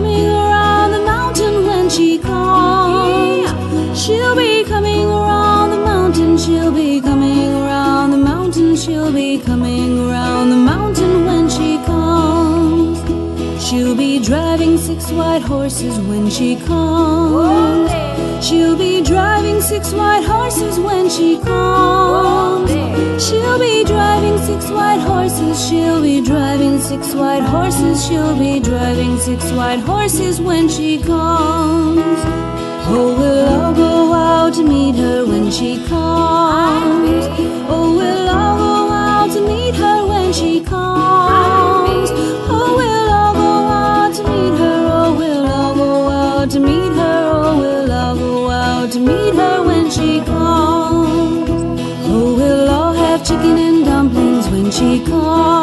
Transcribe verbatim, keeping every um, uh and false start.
coming around the mountain when she comes. She'll be coming around the mountain, she'll be coming around the mountain, she'll be coming around the mountain when she comes. She'll be driving six white horses when she comes. She'll be driving six white horses when she comes. She'll be driving six white horses, she'll be driving six white horses, she'll be driving six white horses when she comes. Oh, we'll all go out to meet her when she comes. Oh, we'll all go out to meet her when she comes. Oh, we'll all go out to meet her. Oh, we'll all go out to meet her. Oh, we'll all go out to meet her when she comes. Oh, we'll all have chicken and dumplings when she comes.